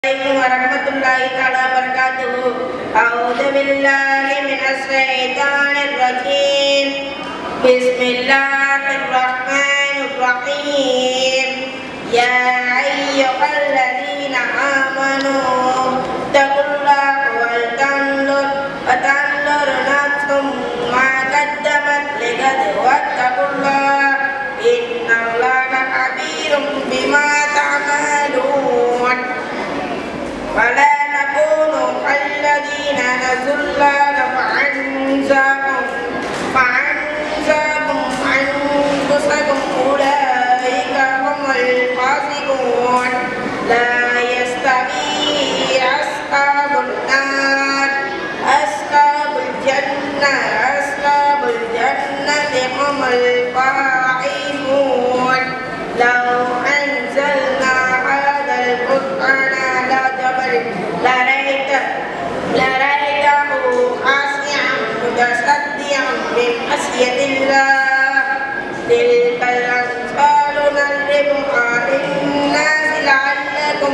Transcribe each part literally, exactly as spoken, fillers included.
Assalamualaikum warahmatullahi wabarakatuh. A'udzu billahi minasy syaithanir rajim. Bismillahirrahmanirrahim. Ya ayyuhalladzina amanu taqullaha wal tanzur wa tanzur nafsum ma qaddamat ligad wattaqullaha innallaha khabirum bima ta'malun. ولا تكونوا كالذين نسوا الله فأنساهم فأنساهم أنفسهم أولئك هم الفاسقون لا يستوي أصحاب النار أصحاب الجنة أصحاب الجنة هم الفائزون لو أنزلنا هذا القرآن لرأيته لرأيته خاشعا متصدعا من خشية الله تلك الأمثال نضربها للناس لعلهم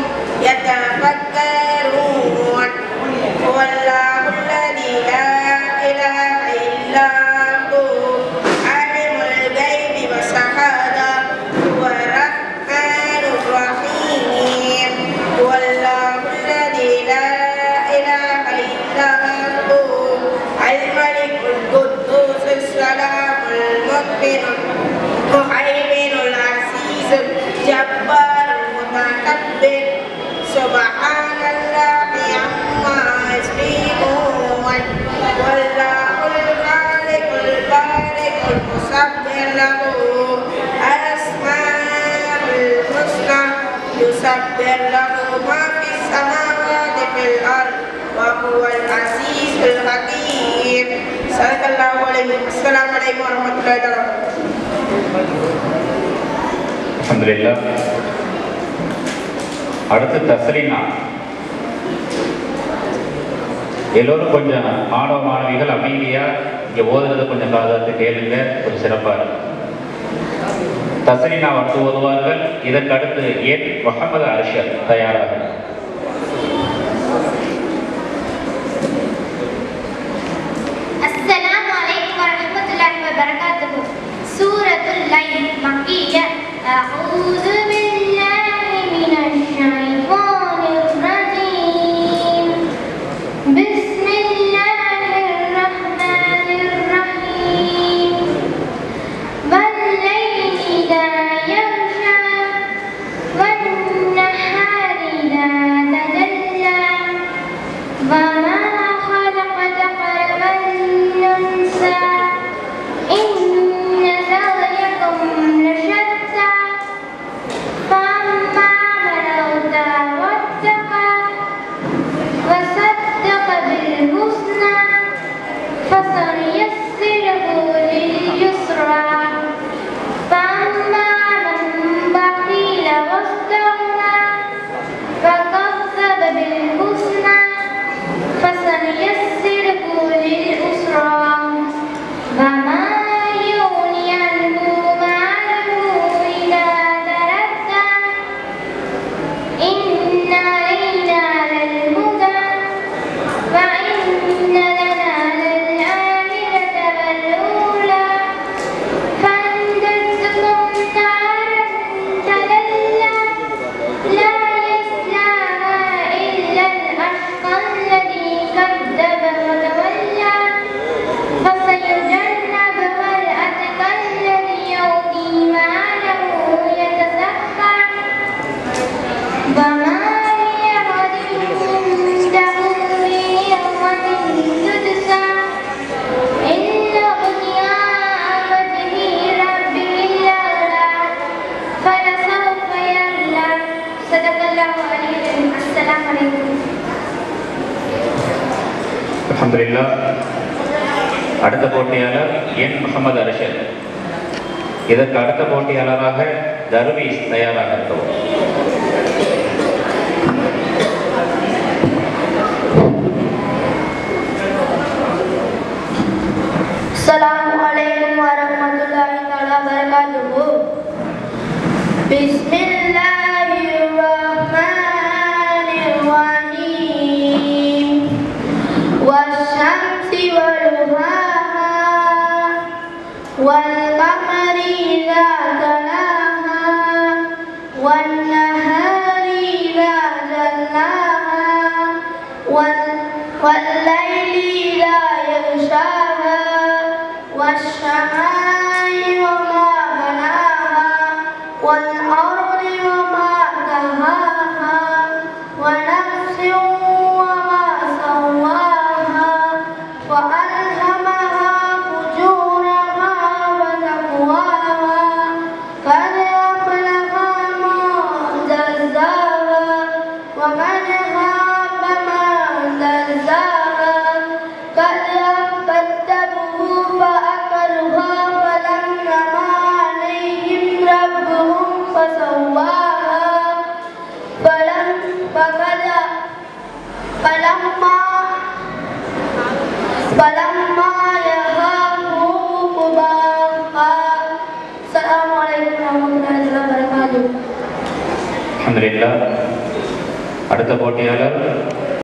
يتفكرون هو الله الذي لا إله إلا هو عالم الغيب والشهادة هو الرحمن الرحيم هو الله الذي لا إله إلا هو الملك القدوس السلام المؤمن المهيمن العزيز الجبار المتكبر سبحان الله عما يشركون والله الخالق البارئ المصور له الأسماء الحسنى يسبح له ما في السماوات في الأرض وهو العزيز الحكيم. Assalamualaikum warahmatullahi wabarakatuh. Alhamdulillah. அடுத்து தஸ்ரீனா. எல்லோரும் கொஞ்சம் மாணவ மாணவிகள் அமைதியா இங்க ஓதுறத கொஞ்சம் காதாத்து கேளுங்க, கொஞ்சம் சிறப்பா இருக்கு. தஸ்ரீனா வந்து ஓதுவார்கள். இதற்கு அடுத்து என் முகமது அர்ஷத் தயாராக. அஸ்ஸலாமு அலைக்கும் வரஹ்மத்துல்லாஹி வபரகாத்துஹு. சூரத்துல் லைல் மக்கிய்ய. அஊது பில்லாஹி மினஷ் ஷைத்தானிர் ரஜீம். பிஸ்மில்லாஹிர் ரஹ்மானிர் ரஹீம். வல்லைலி இதா யக்ஷா வன்னஹாரி இதா தஜல்லா வமா خلق ذكر والأنثى إن سعيكم لشتى فأما من أوتى واتقى وصدق بالحسنى فسنيسره لليسرى فأما من بخيل واستغنى فكذب بالحسنى فسنيسره للعسرى وما يغني عنه ماله إذا تردى إن علينا للهدى وإن لنا للآخرة والأولى فأنذرتكم نارا تلظى لا يصلاها إلا الأشقى الذي كذب وتولى فسيجنبها الأتقى الذي يؤتي ماله يتزكى وما لأحد عنده من نعمة تجزى إلا ابتغاء وجه ربه الأعلى فلسوف يرضى. صدق الله العلي العظيم. السلام عليكم. அல்ஹம்துலில்லாஹ். அடுத்த போட்டியாளர் என் முகமது அர்ஷத். இதற்கு அடுத்த போட்டியாளராக தர்வீஸ் தயாராக இருக்கிறோம். Assalamualaikum warahmatullahi wabarakatuh. Bismillahirrahmanirrahim. والسماء وما بناها والأرض وما دهاها ونفس وما سواها وألهمها فجورها وتقواها قد أفلح من زكاها وقد خاب من دساها كذبوا فأكلوها فدمدم عليهم ربهم فسواها فلم فقد فلما فلما يهابوا قباها. Assalamualaikum warahmatullahi wabarakatuh. அல்ஹம்துலில்லாஹ். அடுத்த போட்டியாளர்